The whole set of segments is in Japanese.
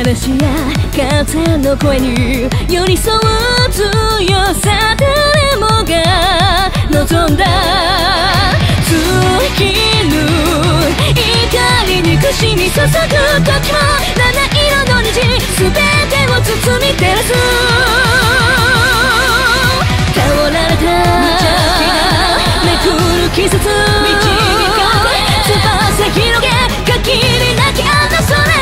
嵐や風の声に寄り添う強さ、誰もが望んだ尽きぬ怒り憎しみ注ぐ時も、七色の虹全てを包み照らす。倒られためくる季節、翼広げ限りなきあの空。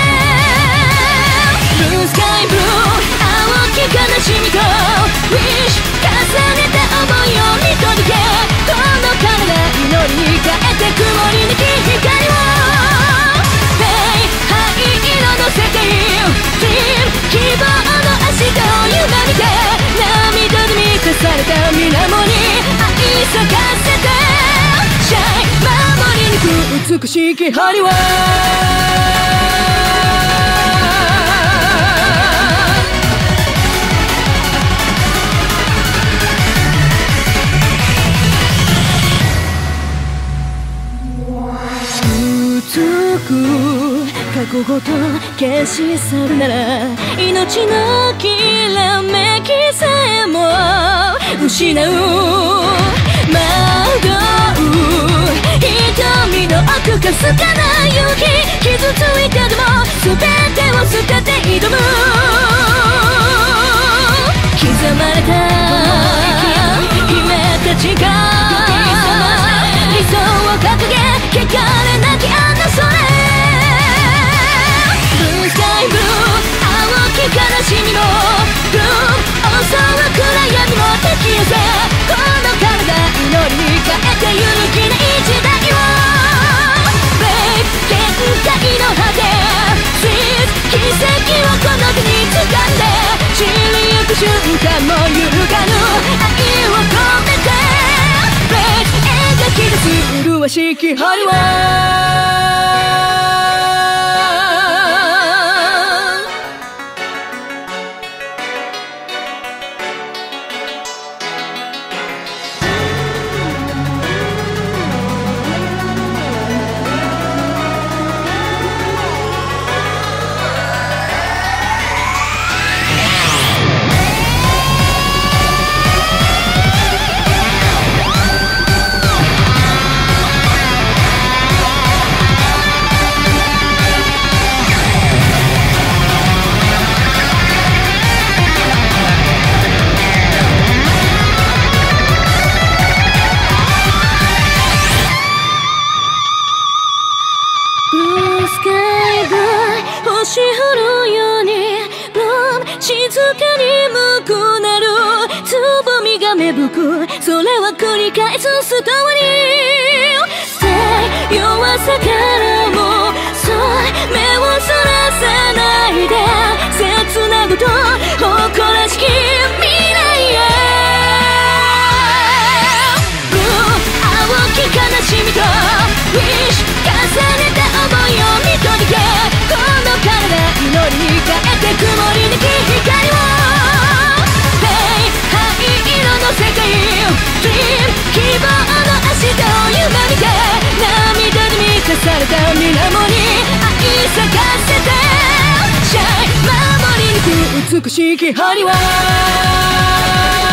ブルースカイブルー、青き悲しみと Wish 重ねた想いを見届け、この体祈りに変えて曇りなき光を。Hey 灰色の世界 Dream 希望の明日を夢見て、涙で満たされた水面に愛咲かせて Shine 守り抜く美しき針は。過去ごと消し去るなら、命のきらめきさえも失う。惑う瞳の奥かすかな勇気、傷ついてでも全てを捨てて挑む。刻まれた姫たちが理想を掲げ、汚れなきあの空。悲しみもブルー、襲う暗闇も敵寄せ、この体祈りに変えて揺るぎない時代を。Babe 限界の果て Sweet 奇跡をこの手に掴んで、散りゆく瞬間も揺るがぬ愛を込めて Babe 描き出す麗しき針は。星降るように Bloom 静かに無くなる、つぼみが芽吹く、それは繰り返すストーリー。Stay 弱さからもそう目をそらさないで、切なこと誇らしき未来へ。 Blue 青き悲しみと Wish 重ねた想いを見届け、この体祈りに変えて曇りなき光を。Hey 灰色の世界 Dream 希望の明日を夢見て、涙で満たされた水面に愛咲かせて Shine 守り抜く美しき針は。